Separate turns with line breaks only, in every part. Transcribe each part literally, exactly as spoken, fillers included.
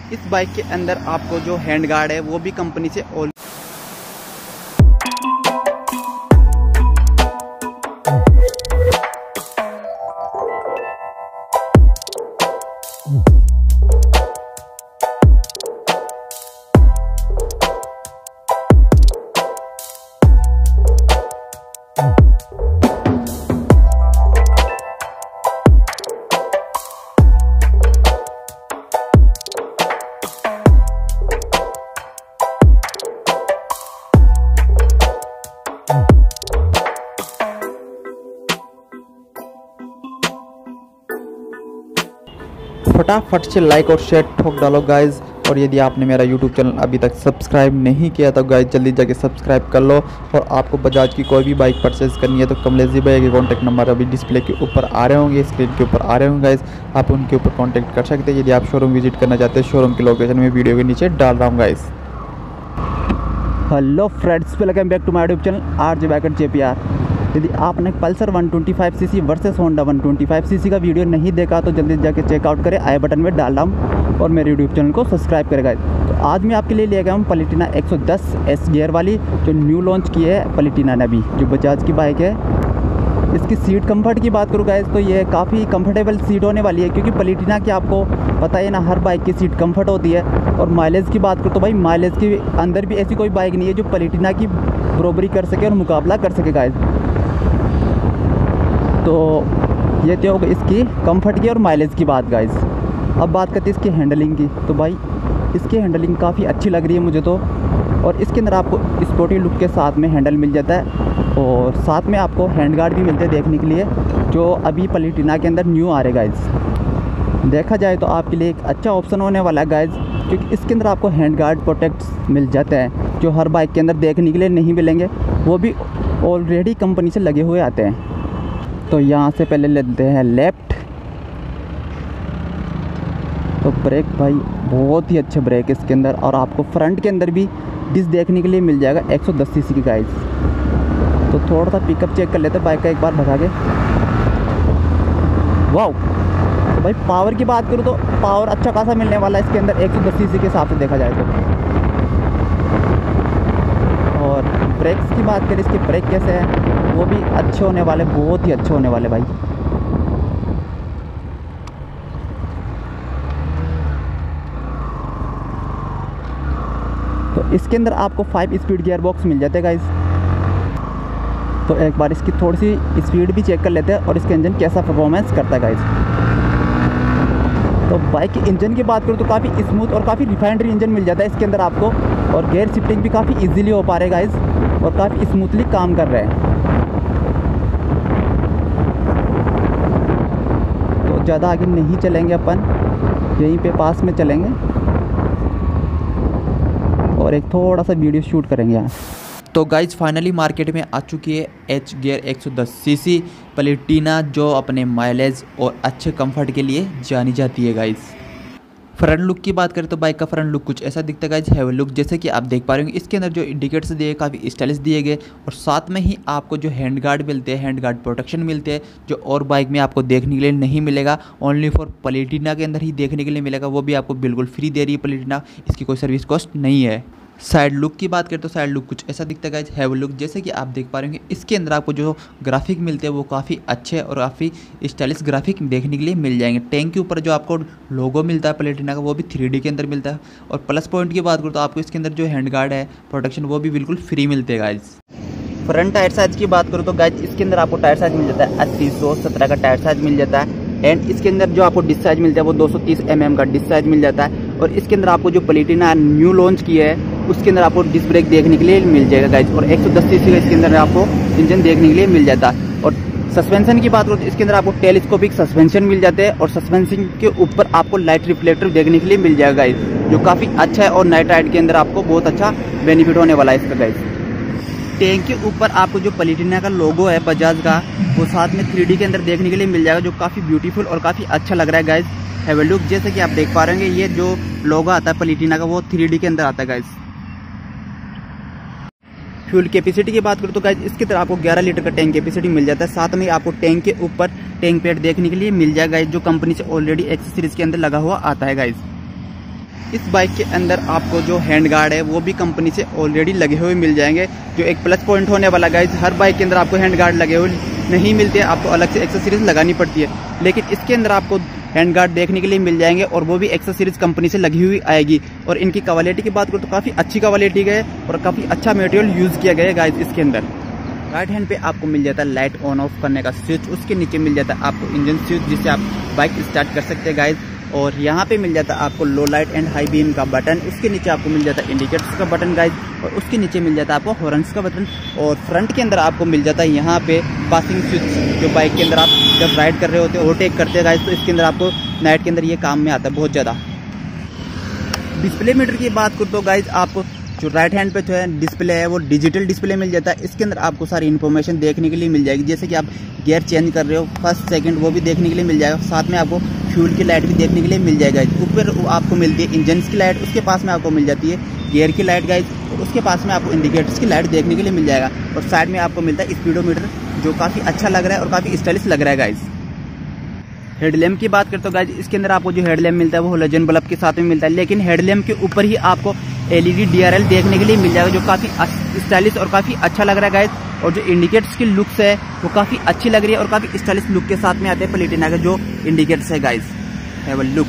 इस बाइक के अंदर आपको जो हैंड गार्ड है वो भी कंपनी से ऑल फटाफट से लाइक और शेयर ठोक डालो गाइज। और यदि आपने मेरा यूट्यूब चैनल अभी तक सब्सक्राइब नहीं किया तो गाइज जल्दी जाके सब्सक्राइब कर लो। और आपको बजाज की कोई भी बाइक परचेज करनी है तो कमलेश जी भैया के कॉन्टैक्ट नंबर अभी डिस्प्ले के ऊपर आ रहे होंगे, स्क्रीन के ऊपर आ रहे होंगे गाइज, आप उनके ऊपर कॉन्टैक्ट कर सकते हैं। यदि आप शोरूम विजिट करना चाहते हैं शोरूम की लोकेशन में वीडियो के नीचे डाल रहा हूँ guys. Hello friends, welcome back to my YouTube channel R J biker J P R. यदि आपने Pulsar one twenty five CC versus Honda one twenty five CC का वीडियो नहीं देखा तो जल्दी जाके चेकआउट करें, आई बटन में डाल रहा हूँ और मेरे यूट्यूब चैनल को सब्सक्राइब करेगा। तो आज मैं आपके लिए ले गया हूँ पलिटिना एक सौ दस एस गियर वाली, जो न्यू लॉन्च की है पलिटिना ने अभी, जो बजाज की बाइक है। इसकी सीट कंफर्ट की बात करूँ गाइस तो ये काफ़ी कंफर्टेबल सीट होने वाली है, क्योंकि पलिटिना की आपको पता है ना, हर बाइक की सीट कंफर्ट होती है। और माइलेज की बात करूँ तो भाई माइलेज के अंदर भी ऐसी कोई बाइक नहीं है जो पलिटिना की बराबरी कर सके और मुकाबला कर सके गाइस। तो ये तो होगा इसकी कंफर्ट की और माइलेज की बात गाइस। अब बात करते हैं इसकी हैंडलिंग की, तो भाई इसकी हैंडलिंग काफ़ी अच्छी लग रही है मुझे तो। और इसके अंदर आपको स्पोर्टी लुक के साथ में हैंडल मिल जाता है और साथ में आपको हैंड गार्ड भी मिलते हैं देखने के लिए, जो अभी पलिटिना के अंदर न्यू आ रहे गाइस। देखा जाए तो आपके लिए एक अच्छा ऑप्शन होने वाला है गाइस, क्योंकि इसके अंदर आपको हैंड गार्ड प्रोटेक्ट्स मिल जाते हैं जो हर बाइक के अंदर देखने के लिए नहीं मिलेंगे, वो भी ऑलरेडी कंपनी से लगे हुए आते हैं। तो यहाँ से पहले लेते हैं लेफ़्ट, तो ब्रेक भाई बहुत ही अच्छे ब्रेक इसके अंदर। और आपको फ्रंट के अंदर भी डिस्क देखने के लिए मिल जाएगा एक सौ दस सीसी की गाइस। तो थोड़ा सा पिकअप चेक कर लेते हैं बाइक का एक बार भगा के। वाओ, तो भाई पावर की बात करूँ तो पावर अच्छा खासा मिलने वाला है इसके अंदर एक सौ दस सीसी के हिसाब से देखा जाए तो। और ब्रेक्स की बात करें, इसके ब्रेक कैसे हैं वो भी अच्छे होने वाले, बहुत ही अच्छे होने वाले भाई। तो इसके अंदर आपको फाइव स्पीड गियर बॉक्स मिल जाते हैं गाइस। तो एक बार इसकी थोड़ी सी स्पीड भी चेक कर लेते हैं और इसका इंजन कैसा परफॉर्मेंस करता है गाइस। तो बाइक के इंजन की बात करूँ तो काफ़ी स्मूथ और काफ़ी रिफाइंड इंजन मिल जाता है इसके अंदर आपको। और गियर शिफ्टिंग भी काफ़ी इजीली हो पा रहे गाइस और काफ़ी स्मूथली काम कर रहे हैं। तो ज़्यादा आगे नहीं चलेंगे अपन, यहीं पे पास में चलेंगे और एक थोड़ा सा वीडियो शूट करेंगे यहाँ। तो गाइज फाइनली मार्केट में आ चुकी है एच गियर एक सौ दस सीसी पलिटिना, जो अपने माइलेज और अच्छे कंफर्ट के लिए जानी जाती है गाइज। फ्रंट लुक की बात करें तो बाइक का फ्रंट लुक कुछ ऐसा दिखता है गाइज, हैवी लुक, जैसे कि आप देख पा रहे होंगे। इसके अंदर जो इंडिकेटर्स दिए काफ़ी स्टाइलिश दिए गए और साथ में ही आपको जो हैंड गार्ड मिलते हैं, हैंड गार्ड प्रोटेक्शन मिलते हैं, जो और बाइक में आपको देखने के लिए नहीं मिलेगा, ओनली फॉर पलिटिना के अंदर ही देखने के लिए मिलेगा। वो भी आपको बिल्कुल फ्री दे रही है पलिटिना, इसकी कोई सर्विस कॉस्ट नहीं है। साइड लुक की बात करें तो साइड लुक कुछ ऐसा दिखता है गाइज, हैवी लुक, जैसे कि आप देख पा रहे होंगे। इसके अंदर आपको जो ग्राफिक मिलते हैं वो काफ़ी अच्छे और काफ़ी स्टाइलिश ग्राफिक देखने के लिए मिल जाएंगे। टैंक के ऊपर जो आपको लोगो मिलता है पलिटिना का वो भी थ्री डी के अंदर मिलता है। और प्लस पॉइंट की बात करूँ तो आपको इसके अंदर जो हैंड गार्ड है प्रोटेक्शन वो भी बिल्कुल फ्री मिलते हैं गाइज। फ्रंट टायर साइज की बात करूँ तो गाइज इसके अंदर आपको टायर साइज मिल जाता है अस्सी सौ सत्रह का टायर साइज मिल जाता है। एंड इसके अंदर जो आपको डिस्क साइज मिलता है वो दो सौ तीस एम एम का डिस्क साइज मिल जाता है। और इसके अंदर आपको जो पलिटिना न्यू लॉन्च की है उसके अंदर आपको डिस्क ब्रेक देखने के लिए मिल जाएगा गाइज। और एक सौ दस सीसी का इसके अंदर आपको इंजन देखने के लिए मिल जाता है। और सस्पेंशन की बात करो तो इसके अंदर आपको टेलीस्कोपिक सस्पेंशन मिल जाते हैं और सस्पेंशन के ऊपर आपको लाइट रिफ्लेक्टर देखने के लिए मिल जाएगा गाइज, जो काफ़ी अच्छा है और नाइट राइड के अंदर आपको बहुत अच्छा बेनिफिट होने वाला है इसका गाइज। टैंक के ऊपर आपको जो पलिटिना का लोगो है बजाज का वो साथ में थ्री डी के अंदर देखने के लिए मिल जाएगा, जो काफ़ी ब्यूटीफुल और काफ़ी अच्छा लग रहा है गाइज। हैवी लुक, जैसे कि आप देख पा रहे हैं ये जो लोगो आता है पलिटिना का वो थ्री डी के अंदर आता है गाइज। फ्यूल कैपेसिटी की बात करूँ तो गाइज इसकी तरह आपको ग्यारह लीटर का टैंक कैपेसिटी मिल जाता है। साथ में आपको टैंक के ऊपर टैंक पैड देखने के लिए मिल जाएगा गाइज, जो कंपनी से ऑलरेडी एक्स सीरीज के अंदर लगा हुआ आता है गाइज।
इस बाइक के अंदर आपको जो हैंड गार्ड है वो भी कंपनी से ऑलरेडी लगे हुए मिल जाएंगे, जो एक प्लस पॉइंट होने वाला गाइज। हर बाइक के अंदर आपको हैंड गार्ड लगे हुए नहीं मिलते, आपको अलग से एक्सेसरीज लगानी पड़ती है, लेकिन इसके अंदर आपको हैंड गार्ड देखने के लिए मिल जाएंगे और वो भी एक्सेसरीज कंपनी से लगी हुई आएगी। और इनकी क्वालिटी की बात करूँ तो काफ़ी अच्छी क्वालिटी का है और काफ़ी अच्छा मटेरियल यूज़ किया गया है गाइज इसके अंदर। राइट हैंड पे आपको मिल जाता है लाइट ऑन ऑफ करने का स्विच, उसके नीचे मिल जाता है आपको इंजन स्विच जिससे आप बाइक स्टार्ट कर सकते हैं गाइज। और यहाँ पे मिल जाता है आपको low light and high beam का बटन, उसके नीचे आपको मिल जाता है इंडिकेटर्स का बटन गाइज, और उसके नीचे मिल जाता है आपको हॉर्न्स का बटन। और फ्रंट के अंदर आपको मिल जाता है यहाँ पे पासिंग स्विच, जो बाइक के अंदर आप जब राइड कर रहे होते हैं ओवरटेक करते हैं गाइज, तो इसके अंदर आपको नाइट के अंदर ये काम में आता है बहुत ज़्यादा। डिस्प्ले मीटर की बात करूँ तो गाइज आपको जो राइट हैंड पे जो है डिस्प्ले है वो डिजिटल डिस्प्ले मिल जाता है। इसके अंदर आपको सारी इन्फॉर्मेशन देखने के लिए मिल जाएगी, जैसे कि आप गियर चेंज कर रहे हो फर्स्ट सेकंड वो भी देखने के लिए मिल जाएगा, साथ में आपको फ्यूल की लाइट भी देखने के लिए मिल जाएगा। ऊपर आपको मिलती है इंजन की लाइट, उसके पास में आपको मिल जाती है गियर की लाइट गाइज, और उसके पास में आपको इंडिकेटर्स की लाइट देखने के लिए मिल जाएगा। और साइड में आपको मिलता है स्पीडोमीटर, जो काफ़ी अच्छा लग रहा है और काफ़ी स्टाइलिश लग रहा है गाइज। हेडलैम्प की बात करते हो गाइज, इसके अंदर आपको जो हेडलैम्प मिलता है वो हैलोजन बल्ब के साथ में मिलता है, लेकिन हेडलैम्प के ऊपर ही आपको एलईडी डीआरएल देखने के लिए मिल जाएगा, जो काफ़ी स्टाइलिश और काफ़ी अच्छा लग रहा है गाइज। और जो इंडिकेटर्स की लुक्स है वो काफ़ी अच्छी लग रही है और काफ़ी स्टाइलिश लुक के साथ में आते हैं प्लेटिना के जो इंडिकेटर्स है गाइज, है वो लुक।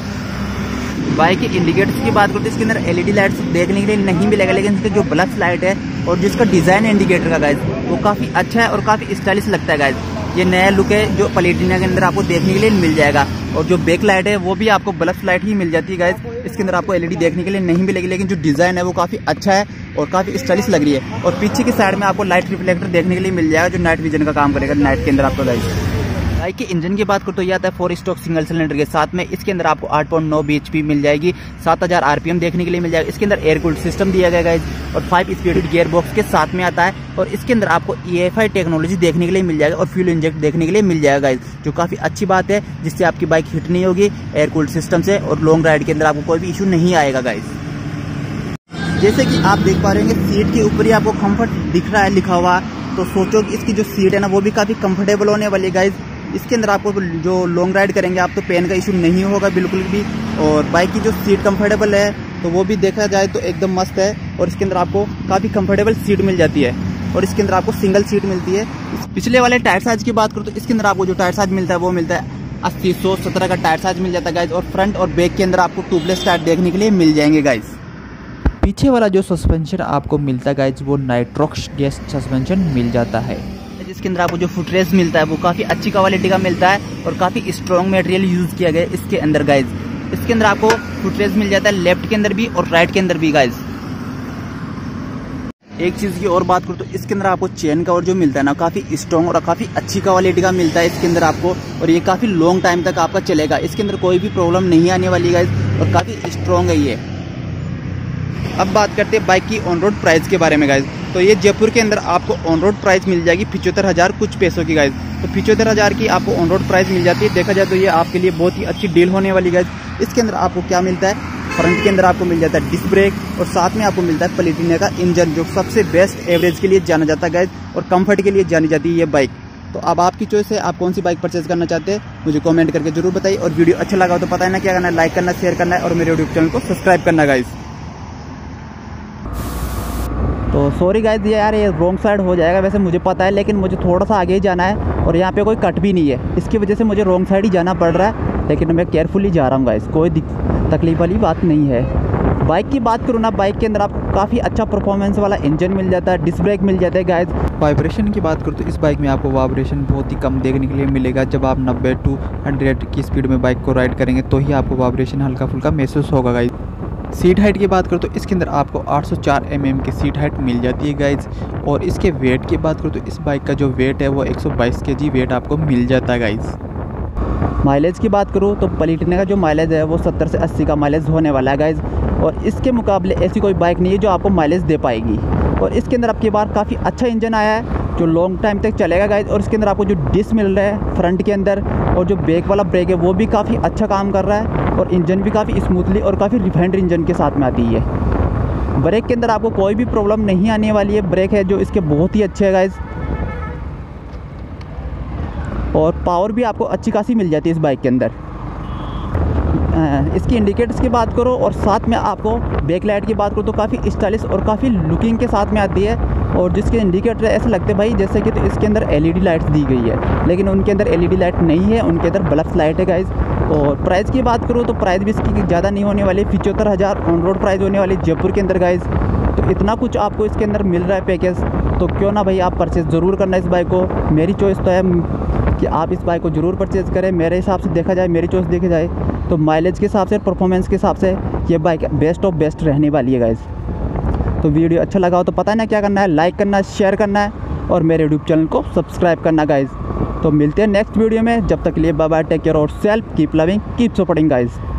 बाइक के इंडिकेटर्स की बात करते हैं, इसके अंदर एलईडी लाइट्स देखने के लिए नहीं मिलेगा, लेकिन इसके जो ब्लफ लाइट है और जिसका डिज़ाइन इंडिकेटर का गाइज वो काफ़ी अच्छा है और काफ़ी स्टाइलिश लगता है गाइज। ये नया लुक है जो प्लेटिना के अंदर आपको देखने के लिए मिल जाएगा। और जो बैक लाइट है वो भी आपको ब्लफ लाइट ही मिल जाती है गाइज, इसके अंदर आपको एलईडी देखने के लिए नहीं मिलेगी, लेकिन जो डिज़ाइन है वो काफ़ी अच्छा है और काफ़ी स्टाइलिश लग रही है। और पीछे की साइड में आपको लाइट रिफ्लेक्टर देखने के लिए मिल जाएगा, जो नाइट विजन का काम करेगा नाइट के अंदर आपको गाइज। बाइक के इंजन की बात करो तो ये आता है फोर स्टॉक सिंगल सिलेंडर के साथ में। इसके अंदर आपको आठ पॉइंट नौ बीएचपी मिल जाएगी, सात हज़ार आरपीएम देखने के लिए मिल जाएगा। इसके अंदर एयर कूल्ड सिस्टम दिया गया है और फाइव स्पीड गियर बॉक्स के साथ में आता है। और इसके अंदर आपको ईएफआई टेक्नोलॉजी देखने के लिए मिल जाएगा और फ्यूल इंजेक्ट देखने के लिए मिल जाएगा गाइस, जो काफ़ी अच्छी बात है, जिससे आपकी बाइक हिट नहीं होगी एयर कूल्ड सिस्टम से और लॉन्ग राइड के अंदर आपको कोई भी इशू नहीं आएगा गाइस। जैसे कि आप देख पा रहे हैं सीट के ऊपर ही आपको कंफर्ट दिख रहा है लिखा हुआ, तो सोचो कि इसकी जो सीट है ना वो भी काफ़ी कंफर्टेबल होने वाली है गाइस। इसके अंदर आपको जो लॉन्ग राइड करेंगे आप तो पेन का इशू नहीं होगा बिल्कुल भी। और बाइक की जो सीट कंफर्टेबल है तो वो भी देखा जाए तो एकदम मस्त है। और इसके अंदर आपको काफ़ी कंफर्टेबल सीट मिल जाती है और इसके अंदर आपको सिंगल सीट मिलती है। पिछले वाले टायर साइज की बात करूँ तो इसके अंदर आपको जो टायर साइज मिलता है वो मिलता है अस्सी सौ सत्रह का टायर साइज मिल जाता है गाइज। और फ्रंट और बैक के अंदर आपको ट्यूबलेस टायर देखने के लिए मिल जाएंगे गाइज।
पीछे वाला जो सस्पेंशन आपको मिलता है गाइज वो नाइट्रोक्स गैस सस्पेंशन मिल जाता है।
इसके अंदर आपको जो फुटरेस्ट मिलता है वो काफ़ी अच्छी क्वालिटी का मिलता है और काफ़ी स्ट्रॉन्ग मटेरियल यूज़ किया गया है इसके अंदर गाइज। इसके अंदर आपको फुटरेस्ट मिल जाता है लेफ्ट के अंदर भी और राइट के अंदर भी गाइज। एक चीज़ की और बात करूँ तो इसके अंदर आपको चेन कवर जो मिलता है ना काफ़ी स्ट्रॉन्ग और काफ़ी अच्छी क्वालिटी का मिलता है इसके अंदर आपको, और ये काफ़ी लॉन्ग टाइम तक आपका चलेगा। इसके अंदर कोई भी प्रॉब्लम नहीं आने वाली गाइज और काफ़ी स्ट्रॉन्ग है ये। अब बात करते हैं बाइक की ऑन रोड प्राइस के बारे में गाइज। तो ये जयपुर के अंदर आपको ऑन रोड प्राइस मिल जाएगी पिचहत्तर हज़ार कुछ पैसों की गाइज। तो पिचहत्तर हज़ार की आपको ऑन रोड प्राइस मिल जाती है। देखा जाए तो ये आपके लिए बहुत ही अच्छी डील होने वाली गाइज। इसके अंदर आपको क्या मिलता है, फ्रंट के अंदर आपको मिल जाता है डिस्क ब्रेक और साथ में आपको मिलता है प्लेटिना का इंजन, जो सबसे बेस्ट एवरेज के लिए जाना जाता है गाइज और कंफर्ट के लिए जानी जाती है ये बाइक। तो अब आपकी चॉइस है, आप कौन सी बाइक परचेज करना चाहते हैं मुझे कमेंट करके जरूर बताइए। और वीडियो अच्छा लगा हो तो पता है ना क्या करना है, लाइक करना, शेयर करना है और मेरे यूट्यूब चैनल को सब्सक्राइब करना गाइज।
तो सॉरी गाइज ये यार ये रॉन्ग साइड हो जाएगा, वैसे मुझे पता है, लेकिन मुझे थोड़ा सा आगे ही जाना है और यहाँ पे कोई कट भी नहीं है, इसकी वजह से मुझे रॉन्ग साइड ही जाना पड़ रहा है। लेकिन मैं केयरफुली जा रहा हूँ गाइज, कोई तकलीफ वाली बात नहीं है। बाइक की बात करूँ ना, बाइक के अंदर आपको काफ़ी अच्छा परफॉर्मेंस वाला इंजन मिल जाता है, डिस्क ब्रेक मिल जाता है गाइज। वाइब्रेशन की बात करूँ तो इस बाइक में आपको वाइब्रेशन बहुत ही कम देखने के लिए मिलेगा। जब आप नब्बे टू हंड्रेड की स्पीड में बाइक को राइड करेंगे तो ही आपको वाइब्रेशन हल्का फुल्का महसूस होगा गाइज। सीट हाइट की बात करूँ तो इसके अंदर आपको आठ सौ चार एम एम की सीट हाइट मिल जाती है गाइज। और इसके वेट की बात करूँ तो इस बाइक का जो वेट है वो एक सौ बाईस केजी वेट आपको मिल जाता है गाइज।
माइलेज की बात करूँ तो प्लेटिना का जो माइलेज है वो सत्तर से अस्सी का माइलेज होने वाला है गाइज। और इसके मुकाबले ऐसी कोई बाइक नहीं है जो आपको माइलेज दे पाएगी। और इसके अंदर आपकी बार काफ़ी अच्छा इंजन आया है जो लॉन्ग टाइम तक चलेगा गाइज। और इसके अंदर आपको जो डिस्क मिल रहा है फ्रंट के अंदर और जो बैक वाला ब्रेक है वो भी काफ़ी अच्छा काम कर रहा है और इंजन भी काफ़ी स्मूथली और काफ़ी रिफाइंड इंजन के साथ में आती है। ब्रेक के अंदर आपको कोई भी प्रॉब्लम नहीं आने वाली है, ब्रेक है जो इसके बहुत ही अच्छे है गाइज। और पावर भी आपको अच्छी खासी मिल जाती है इस बाइक के अंदर। इसकी इंडिकेटर्स की बात करो और साथ में आपको बैक लाइट की बात करो तो काफ़ी स्टाइलिश और काफ़ी लुकिंग के साथ में आती है। और जिसके इंडिकेटर ऐसे लगते हैं भाई जैसे कि तो इसके अंदर एलईडी लाइट्स दी गई है, लेकिन उनके अंदर एलईडी लाइट नहीं है, उनके अंदर बल्ब लाइट है गाइज़। और प्राइस की बात करूँ तो प्राइस भी इसकी ज़्यादा नहीं होने वाली, पिचहत्तर हज़ार ऑन रोड प्राइस होने वाली जयपुर के अंदर गाइज़। तो इतना कुछ आपको इसके अंदर मिल रहा है पैकेज, तो क्यों ना भाई आप परचेज़ ज़रूर करना इस बाइक को। मेरी चॉइस तो है कि आप इस बाइक को ज़रूर परचेज़ करें। मेरे हिसाब से देखा जाए, मेरी चॉइस देखी जाए तो माइलेज के हिसाब से, परफॉर्मेंस के हिसाब से ये बाइक बेस्ट ऑफ बेस्ट रहने वाली है गाइज़। तो वीडियो अच्छा लगा हो तो पता है ना क्या करना है, लाइक करना है, शेयर करना है और मेरे यूट्यूब चैनल को सब्सक्राइब करना गाइज़। तो मिलते हैं नेक्स्ट वीडियो में, जब तक के लिए बाय बाय, टेक केयर और self keep loving keep supporting guys.